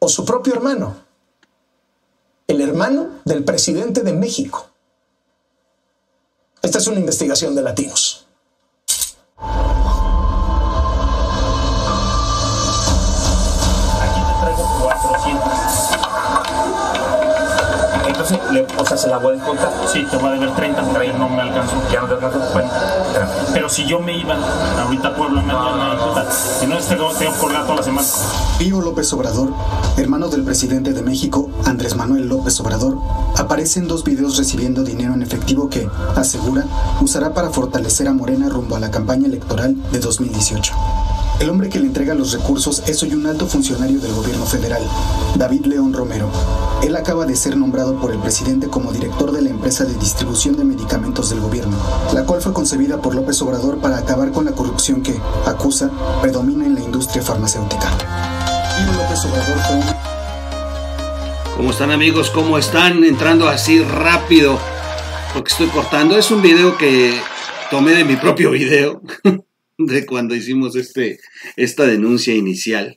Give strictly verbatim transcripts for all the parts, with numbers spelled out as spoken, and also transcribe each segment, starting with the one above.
o su propio hermano, el hermano del presidente de México. Esta es una investigación de Latinos. Aquí te traigo cuatrocientos. Entonces, le, o sea, ¿se la voy a descontar? Sí, te voy a deber treinta, pero ahí no me alcanzó. Ya no te alcanzó. Bueno, pero si yo me iba ahorita a Puebla, me ayuda. Si no, tengo que colgar toda la semana. Pío López Obrador, hermano del presidente de México, Andrés Manuel López Obrador, aparece en dos videos recibiendo dinero en efectivo que, asegura, usará para fortalecer a Morena rumbo a la campaña electoral de dos mil dieciocho. El hombre que le entrega los recursos es hoy un alto funcionario del gobierno federal, David León Romero. Él acaba de ser nombrado por el presidente como director de la empresa de distribución de medicamentos del gobierno, la cual fue concebida por López Obrador para acabar con la corrupción que, acusa, predomina en la industria farmacéutica. Pío López Obrador fue un... ¿Cómo están, amigos? ¿Cómo están? Entrando así rápido, porque estoy cortando. Es un video que tomé de mi propio video, de cuando hicimos este, esta denuncia inicial.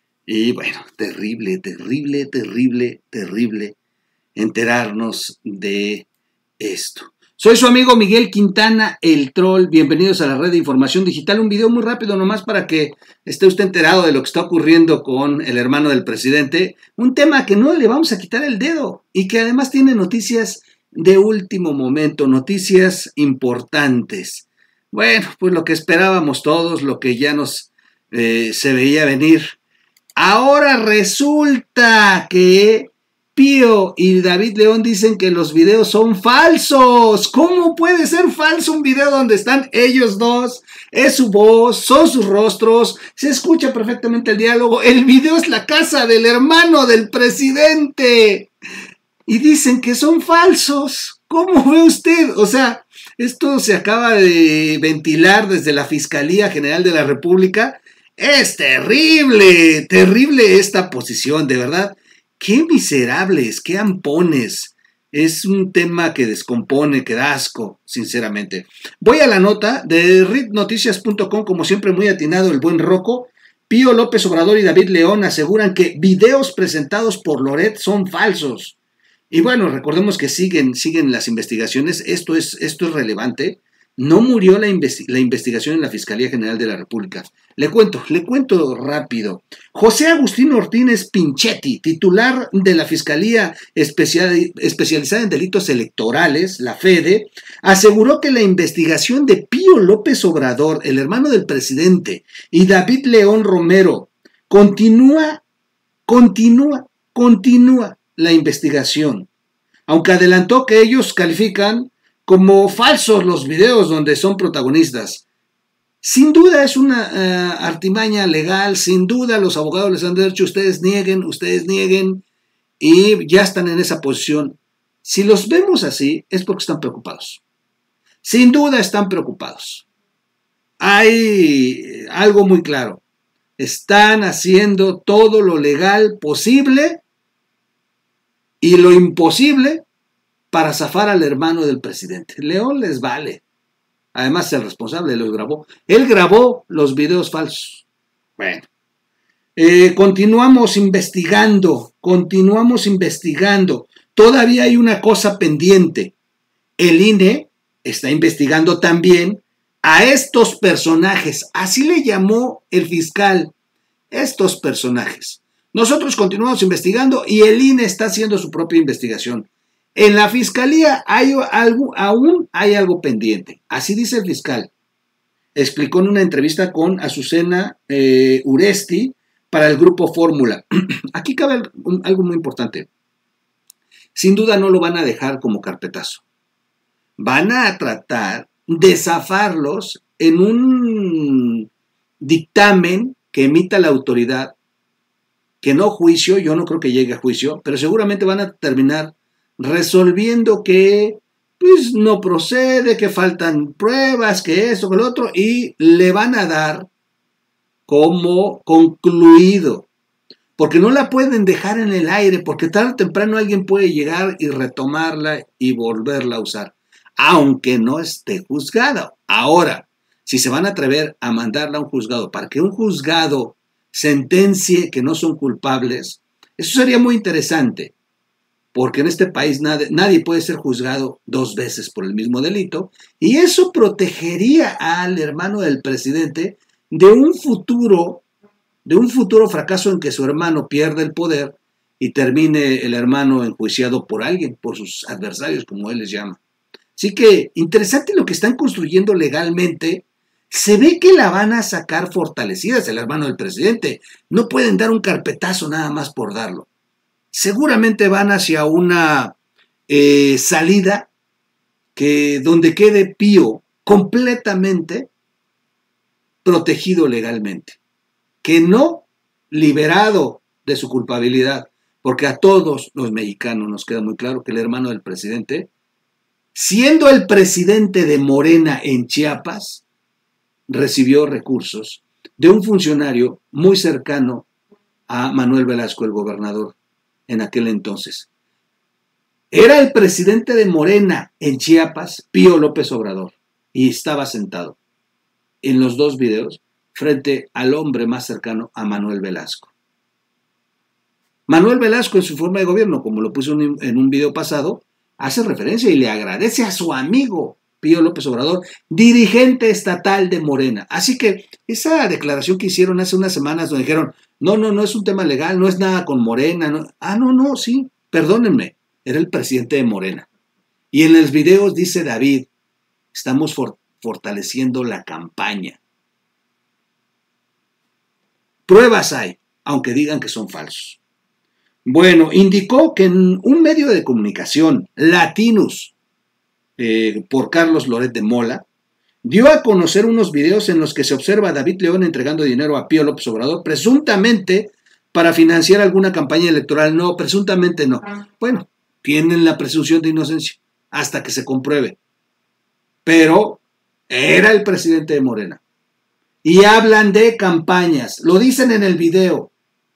Y bueno, terrible, terrible, terrible, terrible enterarnos de esto. Soy su amigo Miguel Quintana, el Troll. Bienvenidos a la red de información digital. Un video muy rápido nomás para que esté usted enterado de lo que está ocurriendo con el hermano del presidente. Un tema que no le vamos a quitar el dedo y que además tiene noticias de último momento, noticias importantes. Bueno, pues lo que esperábamos todos, lo que ya nos eh, se veía venir. Ahora resulta que Pío y David León dicen que los videos son falsos. ¿Cómo puede ser falso un video donde están ellos dos? Es su voz, son sus rostros, se escucha perfectamente el diálogo. El video es la casa del hermano del presidente. Y dicen que son falsos. ¿Cómo ve usted? O sea, esto se acaba de ventilar desde la Fiscalía General de la República. Es terrible, terrible esta posición, de verdad. Qué miserables, qué ampones. Es un tema que descompone, que da asco, sinceramente. Voy a la nota de rit noticias punto com, como siempre muy atinado el buen Rocco. Pío López Obrador y David León aseguran que videos presentados por Loret son falsos. Y bueno, recordemos que siguen, siguen las investigaciones. Esto es, esto es relevante. No murió la, investi la investigación en la Fiscalía General de la República. Le cuento, le cuento rápido. José Agustín Ortínez Pinchetti, titular de la Fiscalía Especial, Especializada en Delitos Electorales, la FEDE, aseguró que la investigación de Pío López Obrador, el hermano del presidente, y David León Romero, continúa, continúa, continúa la investigación. Aunque adelantó que ellos califican como falsos los videos donde son protagonistas. Sin duda es una uh, artimaña legal, sin duda los abogados les han dicho ustedes nieguen, ustedes nieguen y ya están en esa posición. Si los vemos así es porque están preocupados. Sin duda están preocupados. Hay algo muy claro. Están haciendo todo lo legal posible y lo imposible para zafar al hermano del presidente. León les vale. Además, el responsable lo grabó. Él grabó los videos falsos. Bueno. Eh, continuamos investigando. Continuamos investigando. Todavía hay una cosa pendiente. El I N E está investigando también a estos personajes. Así le llamó el fiscal. Estos personajes. Nosotros continuamos investigando y el I N E está haciendo su propia investigación. En la fiscalía hay algo, aún hay algo pendiente. Así dice el fiscal. Explicó en una entrevista con Azucena eh, Uresti para el grupo Fórmula. Aquí cabe algo muy importante. Sin duda no lo van a dejar como carpetazo. Van a tratar de zafarlos en un dictamen que emita la autoridad, que no juicio, yo no creo que llegue a juicio, pero seguramente van a terminar resolviendo que pues no procede, que faltan pruebas, que esto, que lo otro, y le van a dar como concluido, porque no la pueden dejar en el aire, porque tarde o temprano alguien puede llegar y retomarla y volverla a usar, aunque no esté juzgada. Ahora, si se van a atrever a mandarla a un juzgado para que un juzgado sentencie que no son culpables, Eso sería muy interesante, porque en este país nadie, nadie puede ser juzgado dos veces por el mismo delito, y eso protegería al hermano del presidente de un futuro, de un futuro fracaso en que su hermano pierda el poder y termine el hermano enjuiciado por alguien, por sus adversarios, como él les llama. Así que interesante lo que están construyendo legalmente. Se ve que la van a sacar fortalecidas el hermano del presidente. No pueden dar un carpetazo nada más por darlo. Seguramente van hacia una eh, salida que, donde quede Pío completamente protegido legalmente. Que no liberado de su culpabilidad. Porque a todos los mexicanos nos queda muy claro que el hermano del presidente, siendo el presidente de Morena en Chiapas, recibió recursos de un funcionario muy cercano a Manuel Velasco, el gobernador, en aquel entonces. Era el presidente de Morena en Chiapas, Pío López Obrador, y estaba sentado en los dos videos frente al hombre más cercano a Manuel Velasco. Manuel Velasco, en su forma de gobierno, como lo puso en un video pasado, hace referencia y le agradece a su amigo Pío López Obrador, dirigente estatal de Morena. Así que esa declaración que hicieron hace unas semanas donde dijeron, no, no, no es un tema legal, no es nada con Morena. No. Ah, no, no, sí, perdónenme, era el presidente de Morena. Y en los videos dice David, estamos for- fortaleciendo la campaña. Pruebas hay, aunque digan que son falsos. Bueno, indicó que en un medio de comunicación, Latinus, Eh, por Carlos Loret de Mola, dio a conocer unos videos en los que se observa a David León entregando dinero a Pío López Obrador, presuntamente para financiar alguna campaña electoral. No, presuntamente no. Bueno, tienen la presunción de inocencia hasta que se compruebe. Pero era el presidente de Morena. Y hablan de campañas, lo dicen en el video.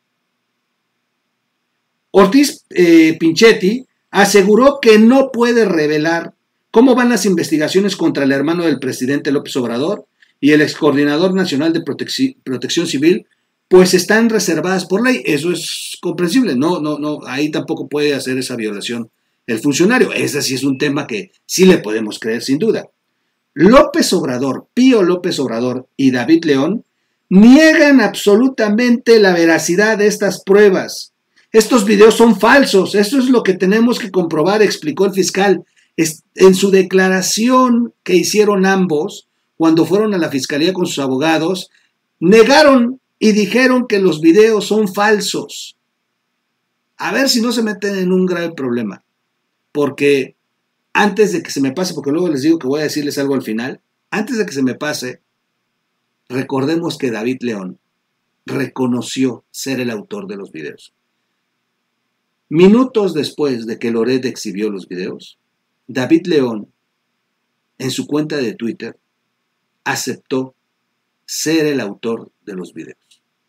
Ortiz eh, Pinchetti aseguró que no puede revelar ¿cómo van las investigaciones contra el hermano del presidente López Obrador y el excoordinador nacional de protec- protección civil? Pues están reservadas por ley. Eso es comprensible. No, no, no. Ahí tampoco puede hacer esa violación el funcionario. Ese sí es un tema que sí le podemos creer sin duda. López Obrador, Pío López Obrador y David León niegan absolutamente la veracidad de estas pruebas. Estos videos son falsos. Esto es lo que tenemos que comprobar, explicó el fiscal. En su declaración que hicieron ambos, cuando fueron a la fiscalía con sus abogados, negaron y dijeron que los videos son falsos. A ver si no se meten en un grave problema. Porque antes de que se me pase, porque luego les digo que voy a decirles algo al final, antes de que se me pase, recordemos que David León reconoció ser el autor de los videos. Minutos después de que Loret exhibió los videos, David León, en su cuenta de Twitter, aceptó ser el autor de los videos.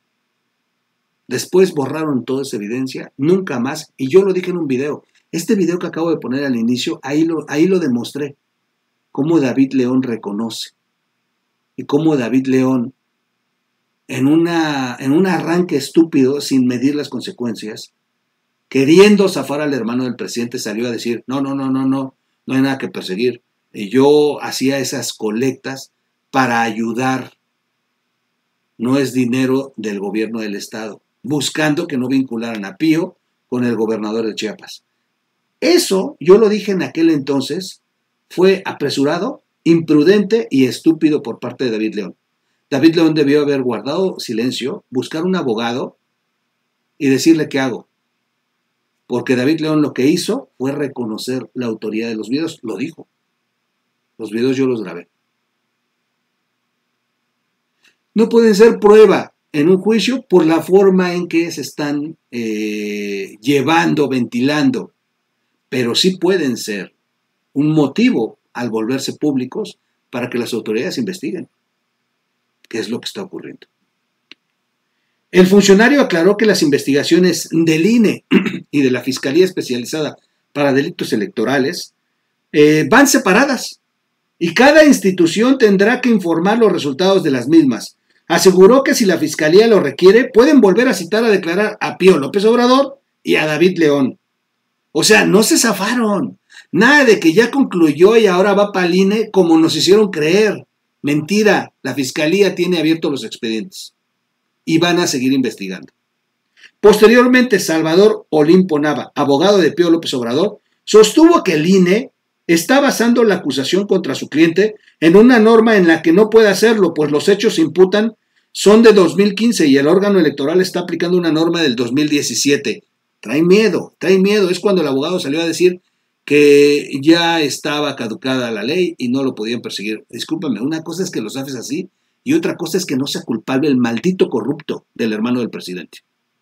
Después borraron toda esa evidencia, nunca más, y yo lo dije en un video. Este video que acabo de poner al inicio, ahí lo, ahí lo demostré, cómo David León reconoce, y cómo David León, en, una, en un arranque estúpido, sin medir las consecuencias, queriendo zafar al hermano del presidente, salió a decir, no, no, no, no, no, no hay nada que perseguir. Y yo hacía esas colectas para ayudar. No es dinero del gobierno del estado, buscando que no vincularan a Pío con el gobernador de Chiapas. Eso, yo lo dije en aquel entonces, fue apresurado, imprudente y estúpido por parte de David León. David León debió haber guardado silencio, buscar un abogado y decirle qué hago. Porque David León lo que hizo fue reconocer la autoría de los videos, lo dijo. Los videos yo los grabé. No pueden ser prueba en un juicio por la forma en que se están eh, llevando, ventilando, pero sí pueden ser un motivo al volverse públicos para que las autoridades investiguen qué es lo que está ocurriendo. El funcionario aclaró que las investigaciones del I N E y de la Fiscalía Especializada para Delitos Electorales eh, van separadas y cada institución tendrá que informar los resultados de las mismas. Aseguró que si la Fiscalía lo requiere, pueden volver a citar a declarar a Pío López Obrador y a David León. O sea, no se zafaron. Nada de que ya concluyó y ahora va para el I N E como nos hicieron creer. Mentira, la Fiscalía tiene abiertos los expedientes y van a seguir investigando. Posteriormente, Salvador Olimpo Nava, abogado de Pío López Obrador, sostuvo que el I N E está basando la acusación contra su cliente en una norma en la que no puede hacerlo, pues los hechos se imputan son de dos mil quince y el órgano electoral está aplicando una norma del dos mil diecisiete. Trae miedo, trae miedo. Es cuando el abogado salió a decir que ya estaba caducada la ley y no lo podían perseguir. Discúlpame, una cosa es que lo haces así y otra cosa es que no sea culpable el maldito corrupto del hermano del presidente.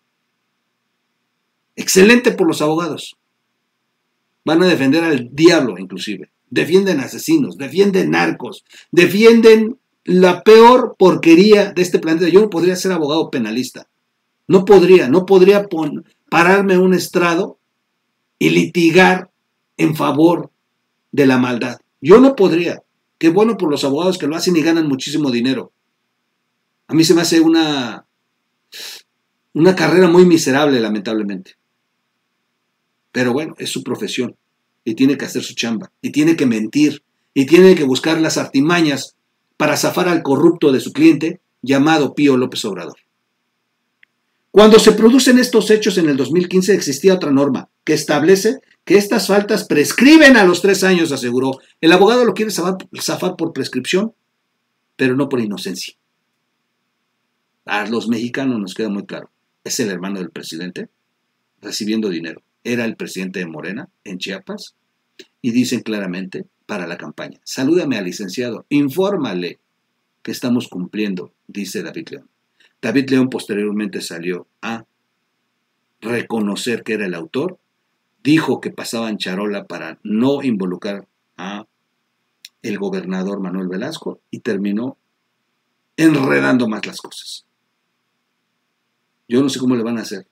Excelente por los abogados. Van a defender al diablo inclusive. Defienden asesinos, defienden narcos, defienden la peor porquería de este planeta. Yo no podría ser abogado penalista. No podría, no podría pon, pararme a un estrado y litigar en favor de la maldad. Yo no podría. Qué bueno por los abogados que lo hacen y ganan muchísimo dinero. A mí se me hace una, una carrera muy miserable, lamentablemente. Pero bueno, es su profesión y tiene que hacer su chamba y tiene que mentir y tiene que buscar las artimañas para zafar al corrupto de su cliente llamado Pío López Obrador. Cuando se producen estos hechos en el dos mil quince existía otra norma que establece que estas faltas prescriben a los tres años, aseguró. El abogado lo quiere zafar, zafar por prescripción, pero no por inocencia. A los mexicanos nos queda muy claro. Es el hermano del presidente recibiendo dinero. Era el presidente de Morena en Chiapas y dicen claramente para la campaña: salúdame al licenciado, infórmale que estamos cumpliendo, dice David León. David León posteriormente salió a reconocer que era el autor, dijo que pasaban charola para no involucrar a el gobernador Manuel Velasco y terminó enredando más las cosas. Yo no sé cómo le van a hacer.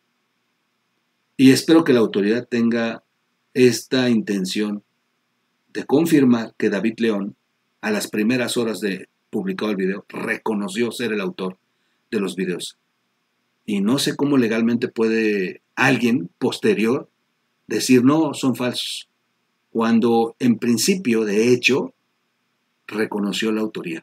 Y espero que la autoridad tenga esta intención de confirmar que David León, a las primeras horas de publicado el video, reconoció ser el autor de los videos. Y no sé cómo legalmente puede alguien posterior decir no, son falsos, cuando en principio, de hecho, reconoció la autoría.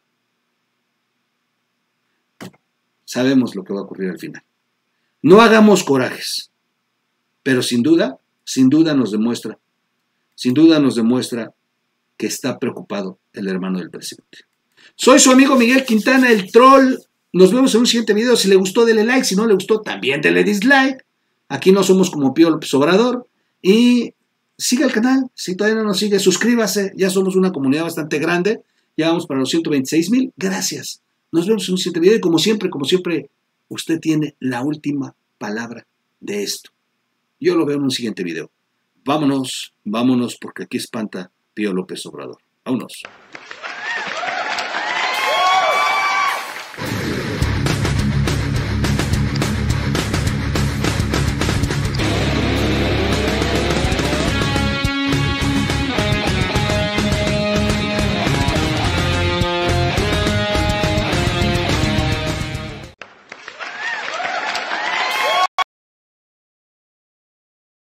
Sabemos lo que va a ocurrir al final. No hagamos corajes, pero sin duda, sin duda nos demuestra, sin duda nos demuestra que está preocupado el hermano del presidente. Soy su amigo Miguel Quintana, el troll. Nos vemos en un siguiente video. Si le gustó, dele like. Si no le gustó, también dele dislike. Aquí no somos como Pío López Obrador. Y siga el canal. Si todavía no nos sigue, suscríbase. Ya somos una comunidad bastante grande. Ya vamos para los ciento veintiséis mil. Gracias. Nos vemos en un siguiente video. Y como siempre, como siempre, usted tiene la última palabra de esto. Yo lo veo en un siguiente video. Vámonos, vámonos, porque aquí espanta Pío López Obrador. Vámonos.